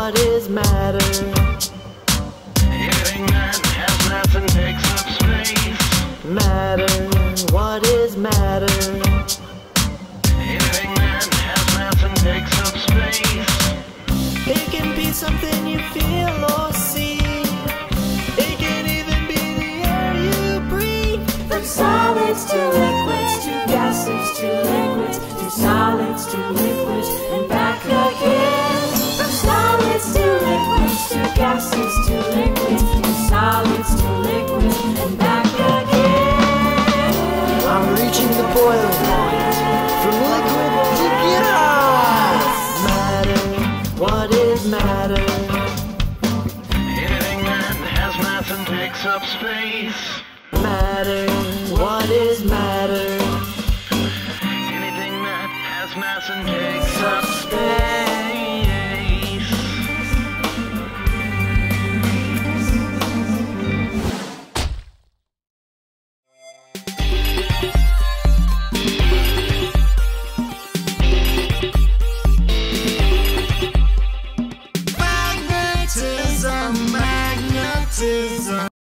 what is matter? Anything that has mass and takes up space. Matter, what is matter? Anything that has mass and takes up space. It can be something you feel or see. It can even be the air you breathe. From solids to liquids, to gases to liquids, to solids to liquids, and back again. From solids to liquids, to gases to liquids, to solids to liquids, and back again. I'm reaching the boiling point. From liquid to gas. Matter, what is matter? Anything that has mass and takes up space. Matter, what is matter? Anything that has mass and takes up space.